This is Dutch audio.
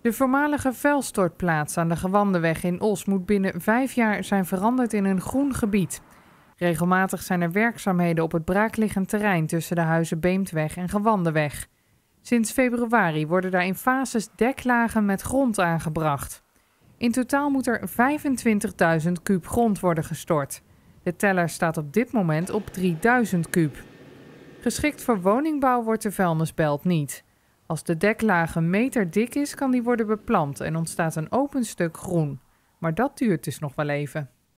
De voormalige vuilstortplaats aan de Gewandeweg in Os moet binnen 5 jaar zijn veranderd in een groen gebied. Regelmatig zijn er werkzaamheden op het braakliggend terrein tussen de huizen Beemdweg en Gewandeweg. Sinds februari worden daar in fases deklagen met grond aangebracht. In totaal moet er 25.000 kuub grond worden gestort. De teller staat op dit moment op 3000 kuub. Geschikt voor woningbouw wordt de vuilnisbelt niet. Als de deklaag een meter dik is, kan die worden beplant en ontstaat een open stuk groen. Maar dat duurt dus nog wel even.